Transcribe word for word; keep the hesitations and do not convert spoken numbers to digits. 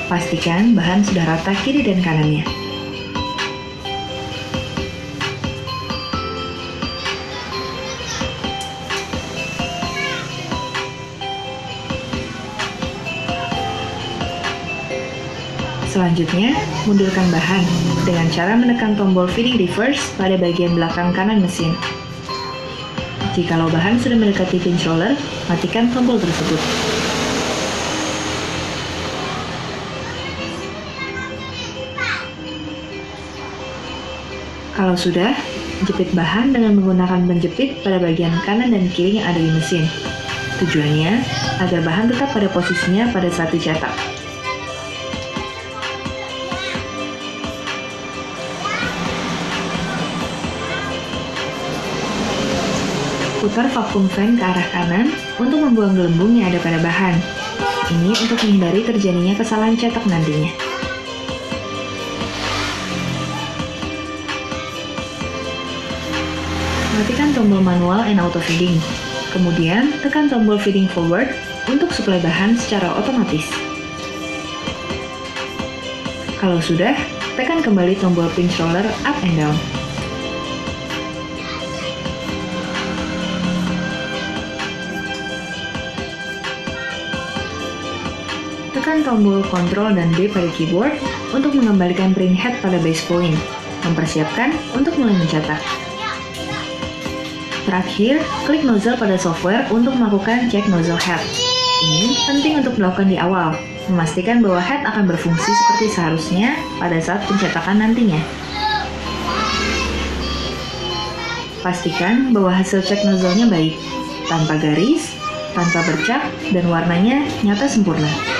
Pastikan bahan sudah rata kiri dan kanannya. Selanjutnya, mundurkan bahan dengan cara menekan tombol feeding reverse pada bagian belakang kanan mesin. Jikalau bahan sudah mendekati pinch roller, matikan tombol tersebut. Kalau sudah, jepit bahan dengan menggunakan penjepit pada bagian kanan dan kiri yang ada di mesin. Tujuannya, agar bahan tetap pada posisinya pada saat dicetak. Putar vacuum fan ke arah kanan untuk membuang gelembung yang ada pada bahan. Ini untuk menghindari terjadinya kesalahan cetak nantinya. Matikan tombol manual and auto feeding. Kemudian, tekan tombol feeding forward untuk suplai bahan secara otomatis. Kalau sudah, tekan kembali tombol pinch roller up and down. Tekan tombol Ctrl dan D pada keyboard untuk mengembalikan print head pada base point, mempersiapkan untuk mulai mencetak. Terakhir, klik nozzle pada software untuk melakukan cek nozzle head. Ini penting untuk dilakukan di awal, memastikan bahwa head akan berfungsi seperti seharusnya pada saat pencetakan nantinya. Pastikan bahwa hasil cek nozzle-nya baik, tanpa garis, tanpa bercak, dan warnanya nyata sempurna.